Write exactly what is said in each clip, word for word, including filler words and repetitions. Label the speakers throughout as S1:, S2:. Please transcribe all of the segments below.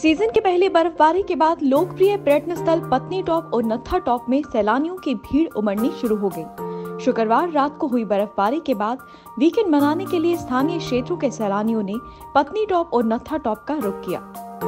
S1: Season की पहली बर्फबारी के बाद लोकप्रिय पर्यटन स्थल पत्नी टॉप और नत्था टॉप में सैलानियों की भीड़ उमड़नी शुरू हो गई। शुक्रवार रात को हुई बर्फबारी के बाद वीकेंड मनाने के लिए स्थानीय क्षेत्रों के सैलानियों ने पत्नी टॉप और नत्था टॉप का रुख किया।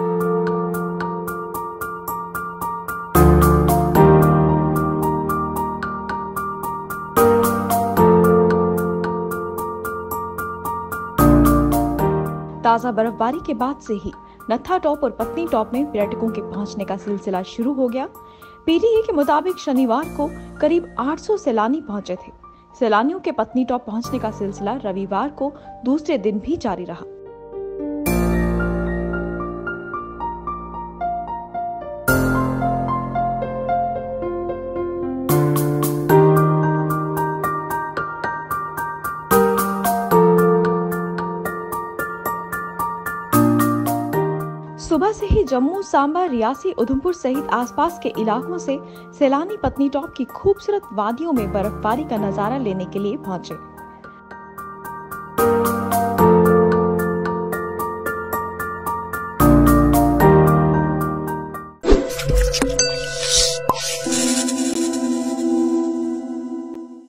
S1: ताजा बर्फबारी के बाद से ही नत्था टॉप और पत्नी टॉप में पर्यटकों के पहुंचने का सिलसिला शुरू हो गया। पीटीए के मुताबिक शनिवार को करीब आठ सौ सैलानी पहुंचे थे। सैलानियों के पत्नी टॉप पहुंचने का सिलसिला रविवार को दूसरे दिन भी जारी रहा। सुबह से ही जम्मू, सांबा, रियासी, उधमपुर सहित आसपास के इलाकों से सैलानी पत्नी टॉप की खूबसूरत वादियों में बर्फबारी का नजारा लेने के लिए पहुंचे।